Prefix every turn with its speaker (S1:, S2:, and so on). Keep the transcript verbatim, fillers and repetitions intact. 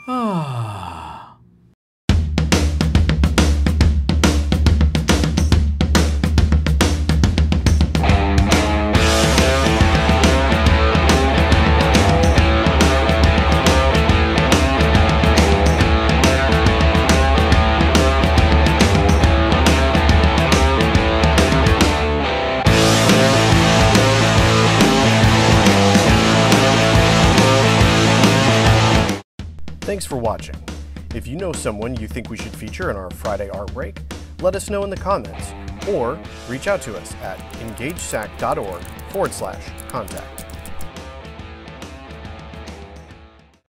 S1: Ah. Thanks for watching. If you know someone you think we should feature in our Friday art break, let us know in the comments, or reach out to us at engagesac.org forward slash contact.